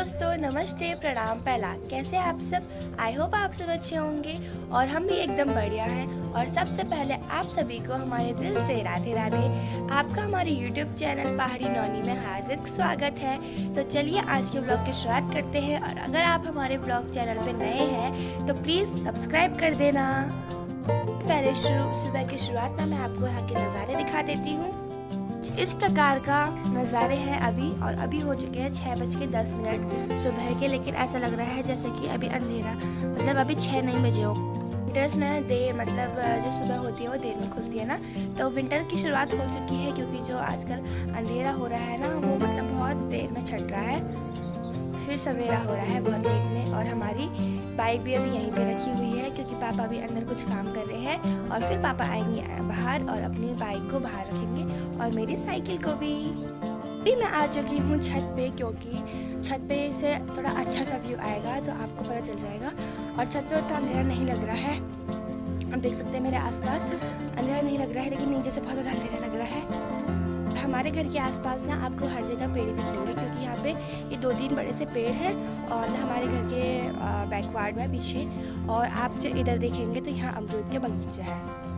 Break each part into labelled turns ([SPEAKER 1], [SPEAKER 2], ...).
[SPEAKER 1] दोस्तों, नमस्ते, प्रणाम, पहला कैसे आप सब। आई होप आप सब अच्छे होंगे और हम भी एकदम बढ़िया हैं। और सबसे पहले आप सभी को हमारे दिल से राधे राधे। आपका हमारे YouTube चैनल पहाड़ी नौनी में हार्दिक स्वागत है। तो चलिए आज के ब्लॉग की शुरुआत करते हैं। और अगर आप हमारे ब्लॉग चैनल पे नए हैं तो प्लीज़ सब्सक्राइब कर देना। पहले सुबह की शुरुआत में मैं आपको यहाँ के नज़ारे दिखा देती हूँ। इस प्रकार का नज़ारे हैं अभी, और अभी हो चुके हैं 6:10 सुबह के। लेकिन ऐसा लग रहा है जैसे कि अभी अंधेरा, मतलब अभी 6 नहीं बजे हो। विंटर्स में देर, मतलब जो सुबह होती है वो देर में खुलती है ना, तो विंटर की शुरुआत हो चुकी है। क्योंकि जो आजकल अंधेरा हो रहा है ना, वो मतलब बहुत देर में छट रहा है, फिर सवेरा हो रहा है बहुत देर में। और हमारी बाइक भी अभी यहीं पे रखी हुई है क्योंकि पापा भी अंदर कुछ काम कर रहे हैं। और फिर पापा आएंगे बाहर और अपनी बाइक को बाहर रखेंगे और मेरी साइकिल को भी। अभी मैं आ चुकी हूँ छत पे, क्योंकि छत पे से थोड़ा अच्छा सा व्यू आएगा तो आपको पता चल जाएगा। और छत पे उतना अंधेरा नहीं लग रहा है, आप देख सकते हैं मेरे आसपास अंधेरा नहीं लग रहा है, लेकिन नीचे से बहुत ज़्यादा अंधेरा लग रहा है। हमारे घर के आसपास ना आपको हर जगह पेड़ दिखेंगे, क्योंकि यहाँ पे ये 2-3 बड़े से पेड़ हैं और हमारे घर के बैकवार्ड में पीछे। और आप जो इधर देखेंगे तो यहाँ अमरूद के बगीचा है।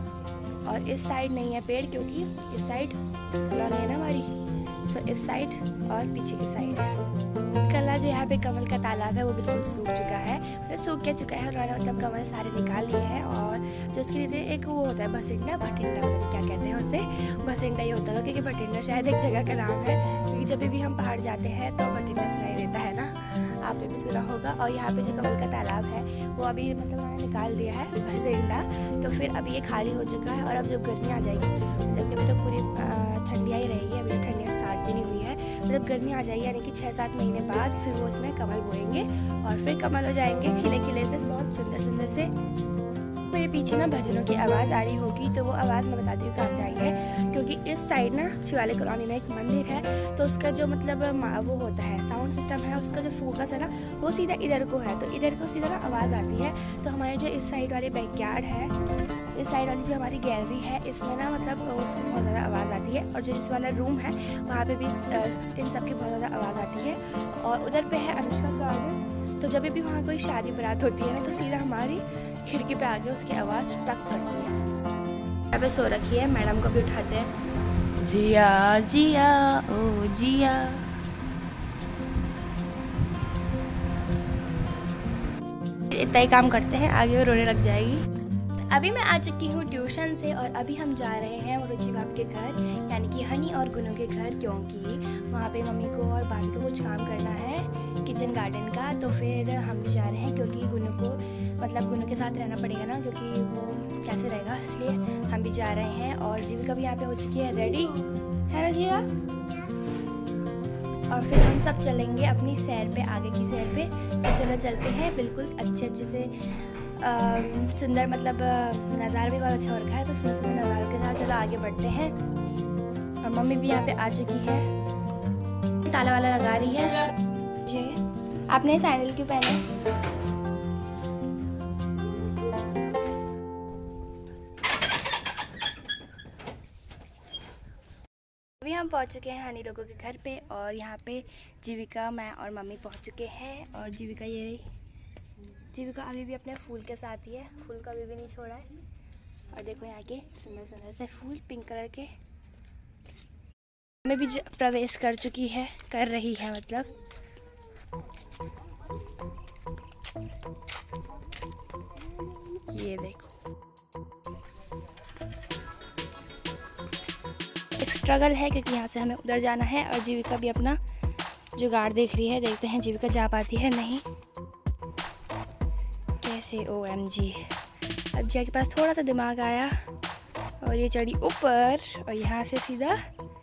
[SPEAKER 1] और इस साइड नहीं है पेड़, क्योंकि इस साइड कॉलोनी है ना हमारी, तो इस साइड और पीछे की साइड है। कला जो यहाँ पे कमल का तालाब है वो बिल्कुल सूख चुका है, मतलब सूख क्या चुका है, उन्होंने मतलब कमल सारे निकाल लिए हैं। और जो उसके लिए एक वो होता है भटिंडा, क्या कहते हैं उसे, भटिंडा ही होता है, क्योंकि भटिंडा शायद एक जगह का नाम है। क्योंकि जब भी हम पहाड़ जाते हैं तो भटिंडा सुनाई देता है ना, आपने भी सुना होगा। और यहाँ पे जो कमल का तालाब है वो अभी मतलब उन्होंने निकाल दिया है भटिंडा, तो फिर अभी ये खाली हो चुका है। और अब जब गर्मी आ जाएगी, जबकि अभी तो पूरी ठंडियाँ ही रहेगी, अभी तो ठंडियाँ स्टार्ट भी नहीं हुई है। जब गर्मी आ जाएगी यानी कि 6-7 महीने बाद फिर वो उसमें कमल बोएंगे और फिर कमल हो जाएंगे खिले खिले से, बहुत सुंदर सुंदर से। मेरे पीछे ना भजनों की आवाज़ आ रही होगी, तो वो आवाज़ मैं बताती हूँ कहाँ से आई है। क्योंकि इस साइड ना शिवालय कॉलोनी में एक मंदिर है, तो उसका जो मतलब वो होता है साउंड सिस्टम है, उसका जो फोकस है ना वो सीधा इधर को है, तो इधर को सीधा ना आवाज़ आती है। तो हमारे जो इस साइड वाली बैकयार्ड है, इस साइड वाली जो हमारी गैलरी है, इसमें ना मतलब उसकी बहुत ज़्यादा आवाज़ आती है। और जो इस वाला रूम है वहाँ पे भी इन सब की बहुत ज़्यादा आवाज़ आती है। और उधर पे है अनुष्का गार्डन, तो जब भी वहाँ कोई शादी बारात होती है ना, तो सीधा हमारी खिड़की पे आके उसकी आवाज़ टक करती है। यहाँ पे सो रखी है, मैडम को भी उठाते हैं। जिया जिया ओ जिया। इतना ही काम करते हैं, आगे वो रोने लग जाएगी। अभी मैं आ चुकी हूँ ट्यूशन से और अभी हम जा रहे हैं रुचि भाभी के घर, यानी कि हनी और गुनू के घर। क्योंकि वहाँ पे मम्मी को और भाभी को कुछ काम करना है किचन गार्डन का, तो फिर हम भी जा रहे हैं। क्योंकि गुनू को मतलब गुनू के साथ रहना पड़ेगा ना, क्योंकि वो कैसे रहेगा, इसलिए हम भी जा रहे हैं। और जीविका भी यहाँ पे हो चुकी है रेडी, है ना जीवा। और फिर हम सब चलेंगे अपनी सैर पे, आगे की सैर पे। तो चलो चलते हैं, बिल्कुल अच्छे से सुंदर मतलब नज़ारा भी बहुत अच्छा हो रखा है, तो सुंदर सुंदर नज़ारों के साथ चलो आगे बढ़ते हैं। और मम्मी भी यहाँ पे आ चुकी है, ताला वाला लगा रही है। जी आपने सैंडल क्यों पहने? अभी हम पहुँच चुके हैं हनी लोगों के घर पे, और यहाँ पे जीविका, मैं और मम्मी पहुँच चुके हैं। और जीविका ये रही, जीविका अभी भी अपने फूल के साथ ही है, फूल का अभी भी नहीं छोड़ा है। और देखो यहाँ के सुंदर सुंदर से फूल पिंक कलर के। मैं भी प्रवेश कर चुकी है, कर रही है मतलब। ये देखो एक स्ट्रगल है, क्योंकि यहाँ से हमें उधर जाना है। और जीविका भी अपना जुगाड़ देख रही है, देखते हैं जीविका जा पाती है नहीं कैसे। OMG, अब जिया के पास थोड़ा सा दिमाग आया और ये चढ़ी ऊपर, और यहाँ से सीधा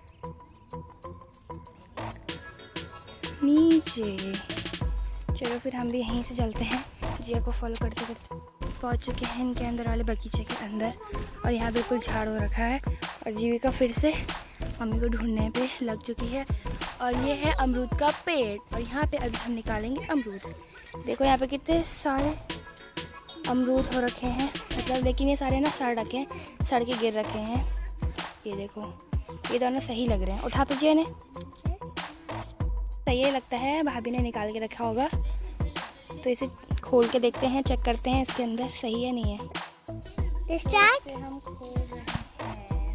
[SPEAKER 1] नीचे। चलो फिर हम भी यहीं से चलते हैं, जिया को फॉलो करते करते पहुँच चुके हैं इनके अंदर वाले बगीचे के अंदर। और यहाँ बिल्कुल झाड़ हो रखा है, और जीविका फिर से मम्मी को ढूंढने पे लग चुकी है। और ये है अमरूद का पेड़, और यहाँ पे अभी हम निकालेंगे अमरूद। देखो यहाँ पे कितने सारे अमरूद हो रखे हैं, मतलब लेकिन ये सारे ना सड़ के गिर रखे हैं। ये देखो ये दोनों सही लग रहे हैं, उठा तो जिया ने सही है लगता है, भाभी ने निकाल के रखा होगा। तो इसे खोल के देखते हैं, चेक करते हैं इसके अंदर सही है नहीं है। हम खोल रहे हैं,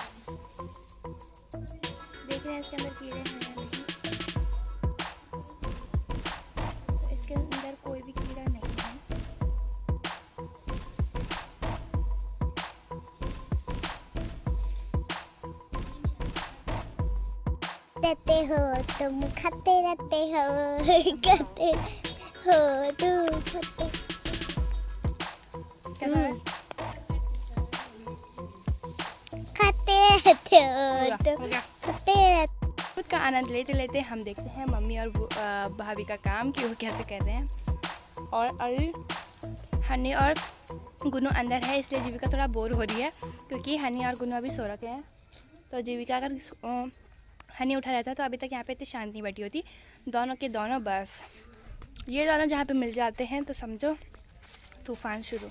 [SPEAKER 1] देख रहे हैं इसके अंदर कीड़े हैं या नहीं। तो इसके अंदर कोई भी कीड़ा नहीं है।
[SPEAKER 2] रहते हो तुम, खाते रहते हो, खाते हो तुम, खाते रहते हो तुम, खाते रहते।
[SPEAKER 1] खुद का आनंद लेते लेते हम देखते हैं मम्मी और भाभी का काम कि वो कैसे कर रहे हैं। और अभी हनी और गुनू अंदर है, इसलिए जीविका थोड़ा बोर हो रही है क्योंकि हनी और गुनू अभी सो रखे हैं। तो जीविका अगर हनी उठा रहता तो अभी तक यहाँ पे इतनी शांति नहीं बैठी होती। दोनों के दोनों बस ये दोनों जहाँ पे मिल जाते हैं तो समझो तूफान शुरू।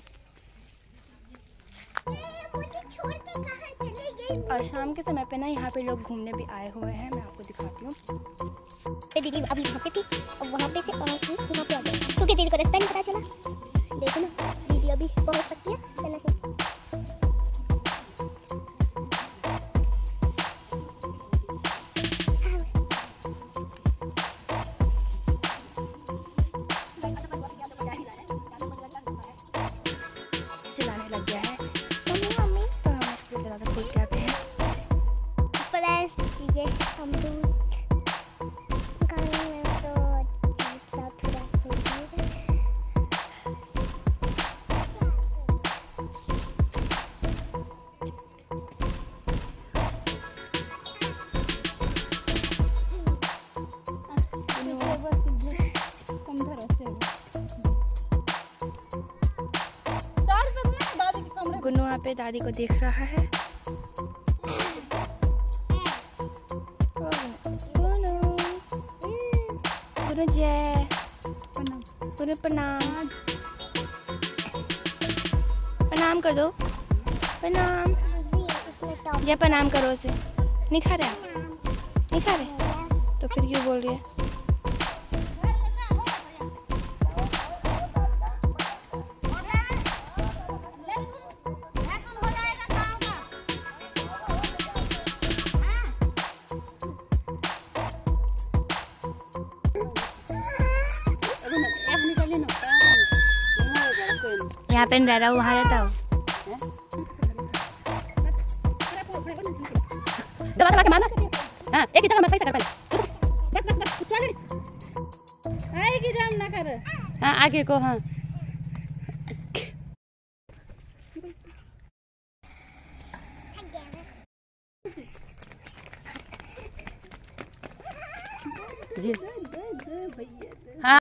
[SPEAKER 2] मुझे छोड़ के कहाँ चली गई?
[SPEAKER 1] और शाम के समय पे ना यहाँ पे लोग घूमने भी आए हुए हैं, मैं आपको दिखाती हूँ।
[SPEAKER 2] दीदी अभी वहाँ पे थी और वहाँ पे से वहाँ पे आ गई क्योंकि दीदी को रास्ता नहीं पता चला। देखो ना दीदी अभी पहुँच सकती है या नहीं।
[SPEAKER 1] चलाने लग गया है मम्मी, तो हम इसको ज़्यादा खुद कहते हैं।
[SPEAKER 2] ये अमरूद खाने में तो अजीब सा थोड़ा
[SPEAKER 1] गुनू वहाँ पे दादी को देख रहा है। गुनू गुनू जय, गुनू प्रणाम, प्रणाम कर दो, प्रणाम जय, प्रणाम करो उसे। नहीं खा रहे, नहीं खा रहे तो फिर क्यों बोल रही है? यहाँ पे रह रहा हूँ, वहाँ रहता हूँ।
[SPEAKER 3] दबा दबा के मारना। हाँ, एक ही जगह मत सही से कर पहले। आएगी जाम ना कर। हाँ आगे को, हाँ जी। हाँ